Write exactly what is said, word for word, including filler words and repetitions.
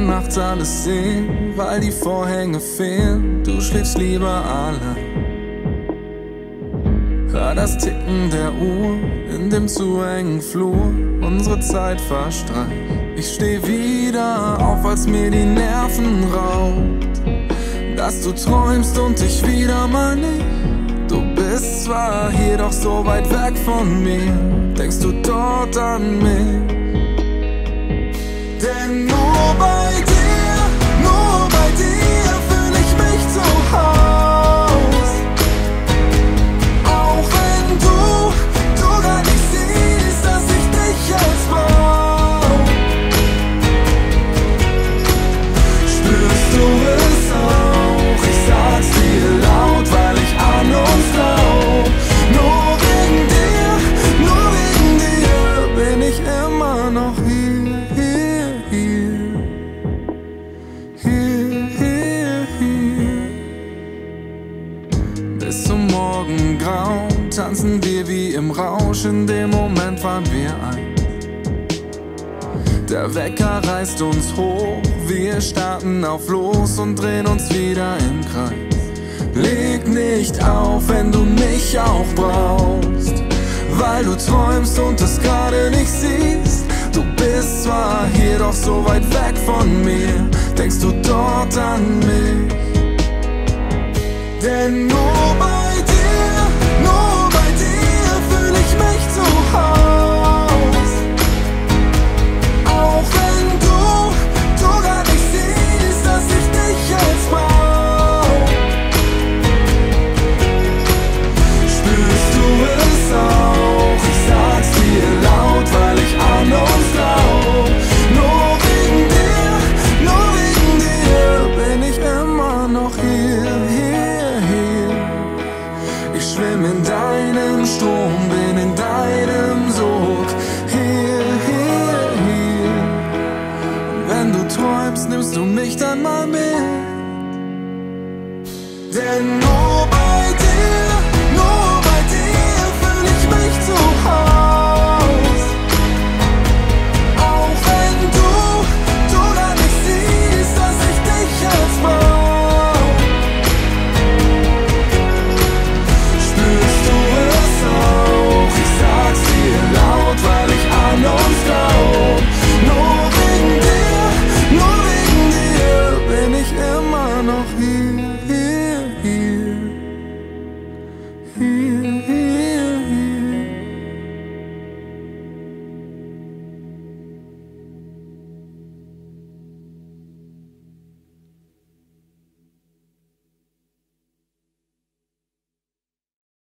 nachts alles sehen, weil die Vorhänge fehlen. Du schläfst lieber allein. Hör das Ticken der Uhr in dem zu engen Flur, unsere Zeit verstreicht. Ich steh wieder auf, als mir die Nerven raubt, dass du träumst und ich wieder mal nicht. Du bist zwar hier, doch so weit weg von mir. Denkst du dort an mich? Denn nur bei dir, nur bei dir fühl ich mich zu Haus. Auch wenn du, du gar nicht siehst, dass ich dich jetzt brauch. Spürst du es auch? Ich sag's dir laut, weil ich an uns glaub. Nur wegen dir, nur wegen dir bin ich immer noch hier. Bis zum Morgengrauen tanzen wir wie im Rausch, in dem Moment waren wir eins. Der Wecker reißt uns hoch, wir starten auf los und drehen uns wieder im Kreis. Leg nicht auf, wenn du mich auch brauchst, weil du träumst und es gerade nicht siehst. Du bist zwar hier, doch so weit weg von mir. Denkst du dort an mich? Denn nur bei dir, nur bei dir fühl ich mich zu Haus. Auch wenn du, du gar nicht siehst, dass ich dich jetzt brauch. Spürst du es auch? Ich sag's dir laut, weil ich an uns glaub. Nur wegen dir, nur wegen dir bin ich immer noch hier, hier, hier. Ich schwimm in deinem Strom, bin in deinem Sog. Hier, hier, hier. Und wenn du träumst, nimmst du mich dann mal mit. Denn nur bei dir, nur bei dir fühl ich mich zu Haus. Auch wenn du, du gar nicht siehst, dass ich dich jetzt brauch. Spürst du es auch? Ich sag's dir laut, weil ich an uns glaub. Nur wegen dir, nur wegen dir bin ich immer noch hier.